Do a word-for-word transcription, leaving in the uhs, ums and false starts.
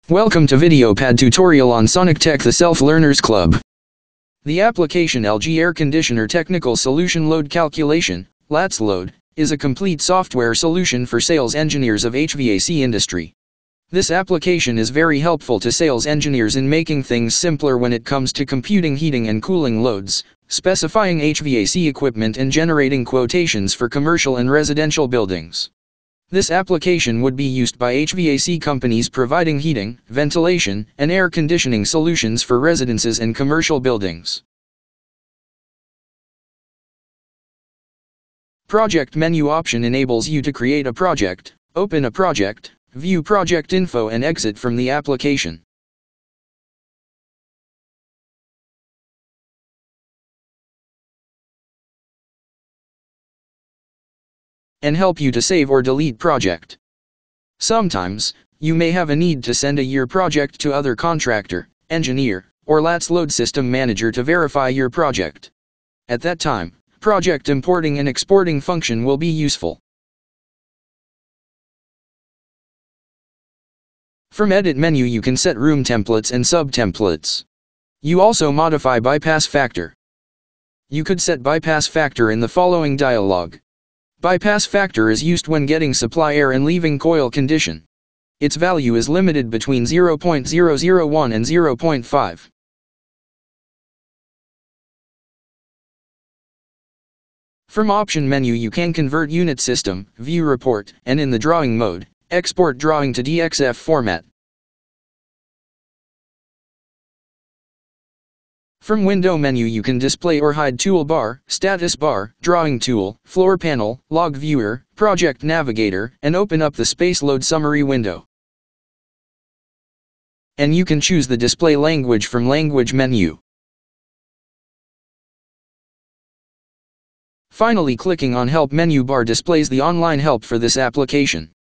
Welcome to VideoPad tutorial on Sonic Tech, the Self-Learners Club. The application L G Air Conditioner Technical Solution Load Calculation, L A T S Load, is a complete software solution for sales engineers of H V A C industry. This application is very helpful to sales engineers in making things simpler when it comes to computing heating and cooling loads, specifying H V A C equipment and generating quotations for commercial and residential buildings. This application would be used by H V A C companies providing heating, ventilation, and air conditioning solutions for residences and commercial buildings. Project menu option enables you to create a project, open a project, view project info and exit from the application. And help you to save or delete project. Sometimes, you may have a need to send a year project to other contractor, engineer, or L A T S load system manager to verify your project. At that time, project importing and exporting function will be useful. From edit menu you can set room templates and sub-templates. You also modify bypass factor. You could set bypass factor in the following dialog. Bypass factor is used when getting supply air and leaving coil condition. Its value is limited between zero point zero zero one and zero point five. From option menu you can convert unit system, view report, and in the drawing mode, export drawing to D X F format. From window menu you can display or hide toolbar, status bar, drawing tool, floor panel, log viewer, project navigator, and open up the space load summary window. And you can choose the display language from language menu. Finally, clicking on help menu bar displays the online help for this application.